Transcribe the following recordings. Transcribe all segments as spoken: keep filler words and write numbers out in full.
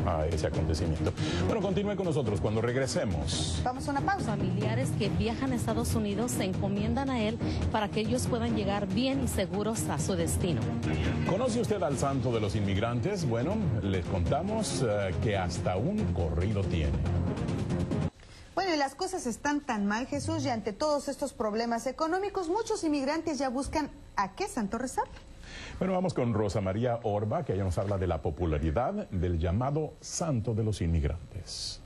a ese acontecimiento. Bueno, continúe con nosotros cuando regresemos. Vamos a una pausa. Familiares que viajan a Estados Unidos se encomiendan a él para que ellos puedan llegar bien y seguros a su destino. ¿Conoce usted al santo de los inmigrantes? Bueno, les contamos uh, que hasta un corrido tiene. Bueno, y las cosas están tan mal, Jesús, y ante todos estos problemas económicos, muchos inmigrantes ya buscan a qué santo rezar. Bueno, vamos con Rosa María Orba, que ella nos habla de la popularidad del llamado santo de los inmigrantes.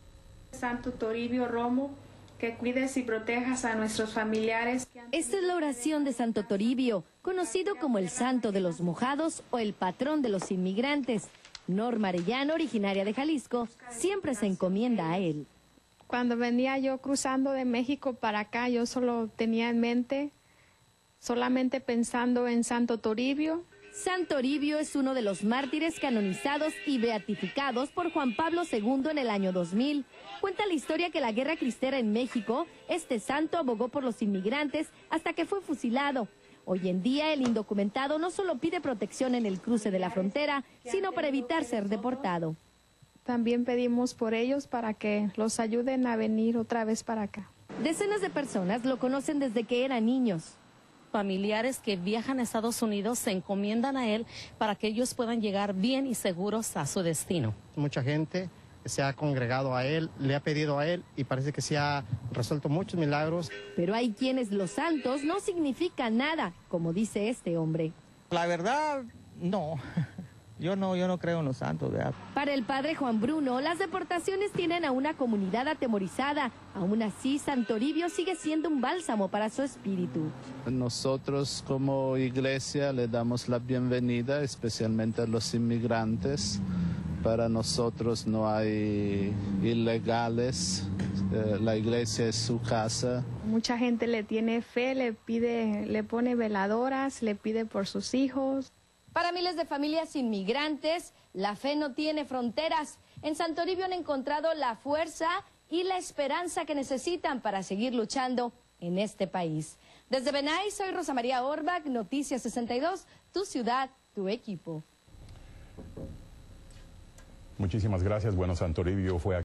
Santo Toribio Romo, que cuides y protejas a nuestros familiares. Esta es la oración de Santo Toribio, conocido como el santo de los mojados o el patrón de los inmigrantes. Norma Arellano, originaria de Jalisco, siempre se encomienda a él. Cuando venía yo cruzando de México para acá, yo solo tenía en mente, solamente pensando en Santo Toribio. San Toribio es uno de los mártires canonizados y beatificados por Juan Pablo segundo en el año dos mil. Cuenta la historia que la guerra cristera en México, este santo abogó por los inmigrantes hasta que fue fusilado. Hoy en día el indocumentado no solo pide protección en el cruce de la frontera, sino para evitar ser deportado. También pedimos por ellos para que los ayuden a venir otra vez para acá. Decenas de personas lo conocen desde que eran niños. Familiares que viajan a Estados Unidos se encomiendan a él para que ellos puedan llegar bien y seguros a su destino. Mucha gente se ha congregado a él, le ha pedido a él y parece que se ha resuelto muchos milagros. Pero hay quienes los santos no significan nada, como dice este hombre. La verdad, no. Yo no, yo no creo en los santos, ¿verdad? Para el padre Juan Bruno, las deportaciones tienen a una comunidad atemorizada. Aún así, San Toribio sigue siendo un bálsamo para su espíritu. Nosotros como iglesia le damos la bienvenida, especialmente a los inmigrantes. Para nosotros no hay ilegales, eh, la iglesia es su casa. Mucha gente le tiene fe, le pide, le pone veladoras, le pide por sus hijos. Para miles de familias inmigrantes, la fe no tiene fronteras. En San Toribio han encontrado la fuerza y la esperanza que necesitan para seguir luchando en este país. Desde Benay, soy Rosa María Orbach, Noticias sesenta y dos, tu ciudad, tu equipo. Muchísimas gracias. Bueno, San Toribio fue aquí.